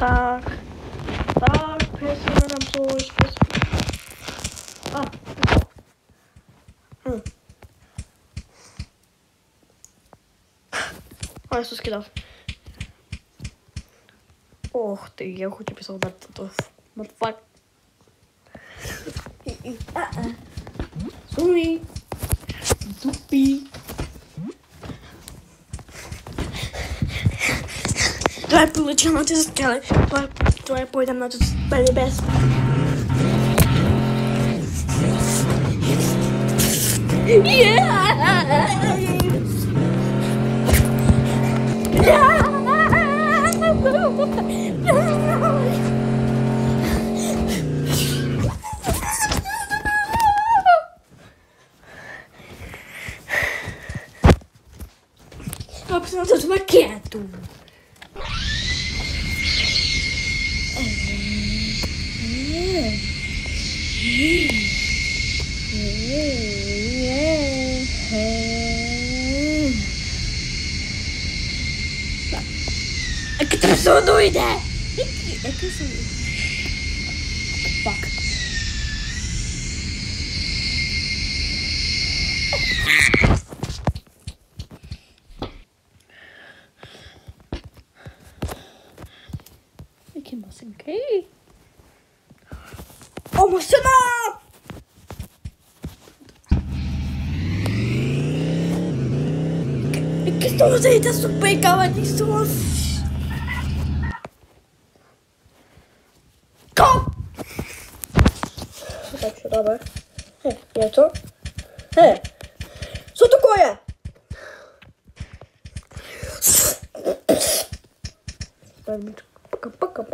Tak, pesel nám to jag så skrev. Det är sjukt episod att what fuck. Sorry. Dupi. Давай получим на ты скалы. Давай пойдем на тут без. Eu preciso de uma quieto. É que pessoa doida! É que sou eu. Fuck. Vilken massin grej. Åh, massorna! Que estamos aí, tá super calma disso. Kom! Так, что давай. Яйцо. Что такое? Пока-пока.